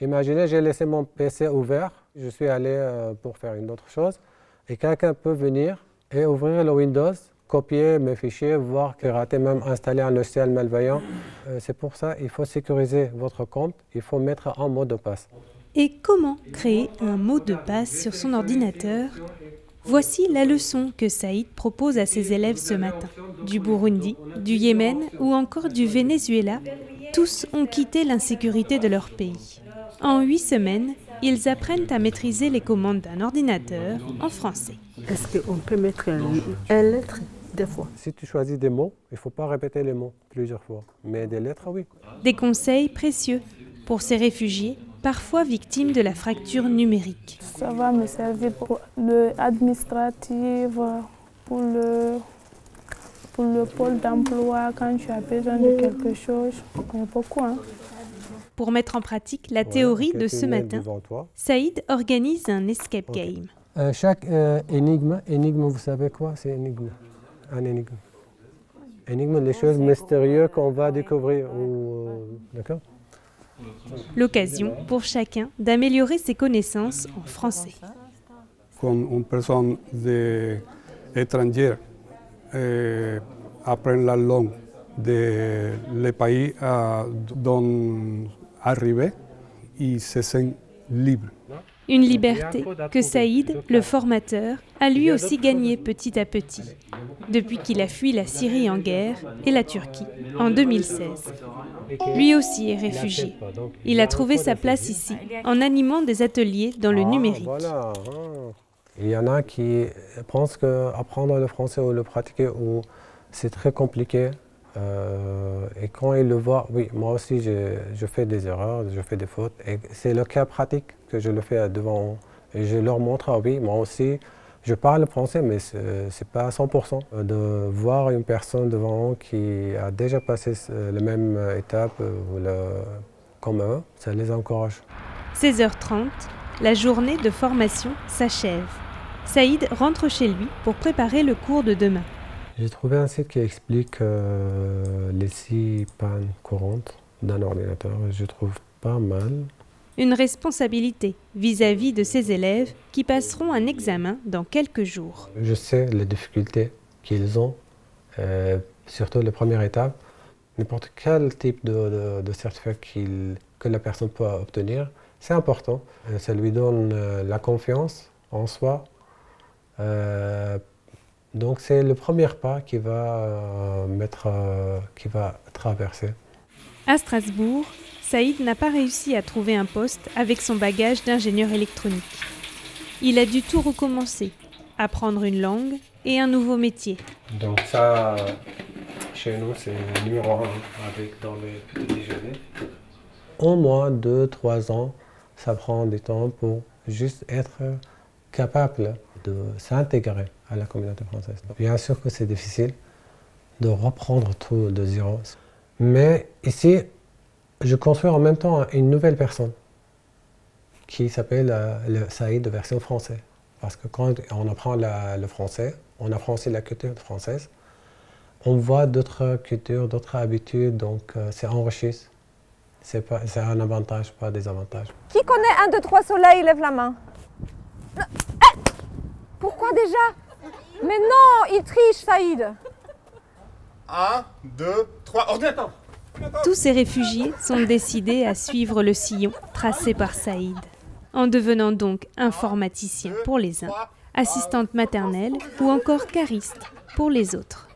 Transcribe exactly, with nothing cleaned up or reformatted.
Imaginez, j'ai laissé mon P C ouvert, je suis allé euh, pour faire une autre chose, et quelqu'un peut venir et ouvrir le Windows, copier mes fichiers, voir pirater, même installer un logiciel malveillant. Euh, c'est pour ça qu'il faut sécuriser votre compte, il faut mettre un mot de passe. Et comment créer un mot de passe sur son ordinateur? Voici la leçon que Saïd propose à ses élèves ce matin. Du Burundi, du Yémen ou encore du Venezuela, tous ont quitté l'insécurité de leur pays. En huit semaines, ils apprennent à maîtriser les commandes d'un ordinateur en français. Est-ce qu'on peut mettre une lettre des fois? Si tu choisis des mots, il ne faut pas répéter les mots plusieurs fois, mais des lettres, oui. Des conseils précieux pour ces réfugiés, parfois victimes de la fracture numérique. Ça va me servir pour l'administratif, pour le, pour le pôle d'emploi, quand tu as besoin de quelque chose. Il y a beaucoup, hein. Pour mettre en pratique la théorie voilà, de ce matin, Saïd organise un escape okay. game. Euh, chaque euh, énigme, énigme, vous savez quoi? C'est énigme. Un énigme. Énigme, les choses mystérieuses qu'on va découvrir. D'accord? L'occasion pour chacun d'améliorer ses connaissances en français. Quand une personne étrangère euh, apprend la langue des de pays euh, dont arrivé, il se sent libre. Une liberté que Saïd, le formateur, a lui aussi gagnée petit à petit, depuis qu'il a fui la Syrie en guerre et la Turquie en deux mille seize. Lui aussi est réfugié. Il a trouvé sa place ici, en animant des ateliers dans le numérique. Il y en a qui pensent qu'apprendre le français ou le pratiquer, c'est très compliqué. Euh, et quand ils le voient, oui, moi aussi je, je fais des erreurs, je fais des fautes. Et c'est le cas pratique que je le fais devant eux. Et je leur montre, ah oui, moi aussi, je parle français, mais ce n'est pas à cent pour cent. De voir une personne devant eux qui a déjà passé la même étape le, comme eux, ça les encourage. seize heures trente, la journée de formation s'achève. Saïd rentre chez lui pour préparer le cours de demain. J'ai trouvé un site qui explique euh, les six pannes courantes d'un ordinateur. Je trouve pas mal. Une responsabilité vis-à-vis de ses élèves qui passeront un examen dans quelques jours. Je sais les difficultés qu'ils ont, euh, surtout la première étape. N'importe quel type de, de, de certificat qu'il, que la personne peut obtenir, c'est important. Ça lui donne euh, la confiance en soi. Euh, Donc c'est le premier pas qui va, euh, mettre, euh, qui va traverser. À Strasbourg, Saïd n'a pas réussi à trouver un poste avec son bagage d'ingénieur électronique. Il a dû tout recommencer, apprendre une langue et un nouveau métier. Donc ça, chez nous, c'est numéro un avec dans les petits déjeuners. Au moins deux, trois ans, ça prend du temps pour juste être capable de s'intégrer à la communauté française. Bien sûr que c'est difficile de reprendre tout de zéro. Mais ici, je construis en même temps une nouvelle personne qui s'appelle euh, le Saïd de version française. Parce que quand on apprend la, le français, on apprend aussi la culture française. On voit d'autres cultures, d'autres habitudes, donc euh, c'est enrichissant. C'est un avantage, pas des avantages. Qui connaît un, deux, trois soleils, lève la main. Pourquoi déjà? Mais non, il triche, Saïd. Un, deux, trois, ordinateur. Tous ces réfugiés sont décidés à suivre le sillon tracé par Saïd, en devenant donc informaticien pour les uns, assistante maternelle ou encore cariste pour les autres.